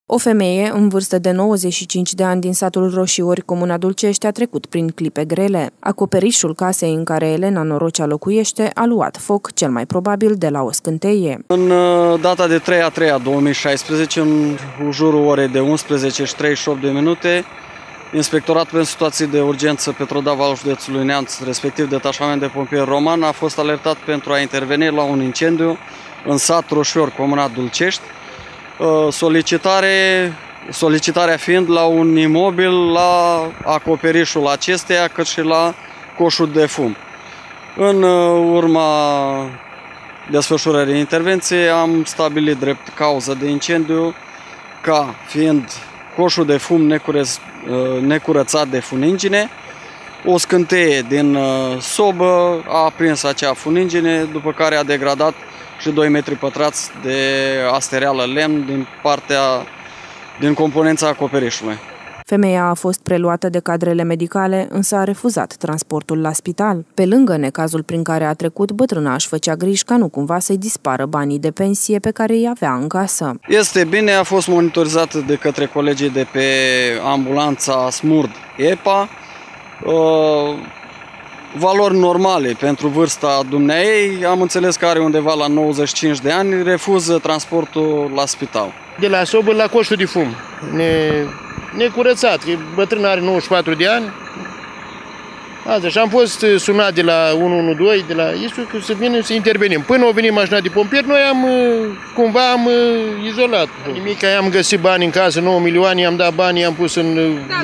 O femeie în vârstă de 95 de ani din satul Roșiori, comuna Dulcești, a trecut prin clipe grele. Acoperișul casei în care Elena Norocea locuiește a luat foc, cel mai probabil de la o scânteie. În data de 3/3/2016, în jurul orei de 11:38, Inspectoratul pentru situații de urgență Petrodav al județului Neamț, respectiv detașament de pompieri roman, a fost alertat pentru a interveni la un incendiu în sat Roșiori, comuna Dulcești, solicitarea fiind la un imobil, la acoperișul acesteia, cât și la coșul de fum. În urma desfășurării intervenției am stabilit drept cauză de incendiu ca fiind coșul de fum necurățat de funingine. O scânteie din sobă a aprins acea funingine, după care a degradat și 2 metri pătrați de astereală lemn din componența acoperișului. Femeia a fost preluată de cadrele medicale, însă a refuzat transportul la spital. Pe lângă necazul prin care a trecut, bătrâna își făcea griji ca nu cumva să-i dispară banii de pensie pe care îi avea în casă. Este bine, a fost monitorizată de către colegii de pe ambulanța Smurd EPA. Valori normale pentru vârsta dumneaei, am înțeles că are undeva la 95 de ani, refuză transportul la spital. De la sobă la coșul de fum, necurățat, bătrâna are 94 de ani. Asta, și am fost sunat de la 112, de la ISU, să vină să intervenim. Până au venit mașina de pompieri, noi cumva am izolat. Nimic, am găsit bani în casă, 9 milioane, i-am dat banii, i-am pus în...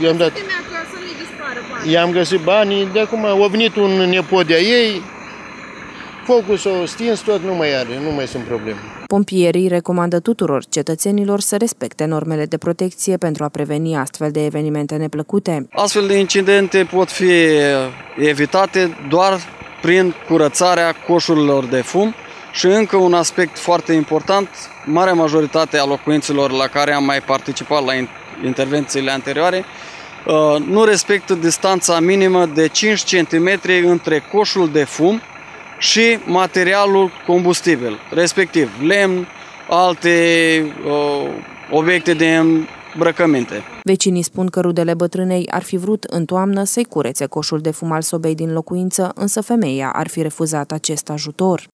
I-am găsit banii, de acum a venit un nepot de-a ei, focul s-a stins, tot nu mai sunt probleme. Pompierii recomandă tuturor cetățenilor să respecte normele de protecție pentru a preveni astfel de evenimente neplăcute. Astfel de incidente pot fi evitate doar prin curățarea coșurilor de fum și încă un aspect foarte important, marea majoritate a locuinților la care am mai participat la intervențiile anterioare nu respectă distanța minimă de 5 cm între coșul de fum și materialul combustibil, respectiv lemn, alte obiecte de îmbrăcăminte. Vecinii spun că rudele bătrânei ar fi vrut în toamnă să-i curețe coșul de fum al sobei din locuință, însă femeia ar fi refuzat acest ajutor.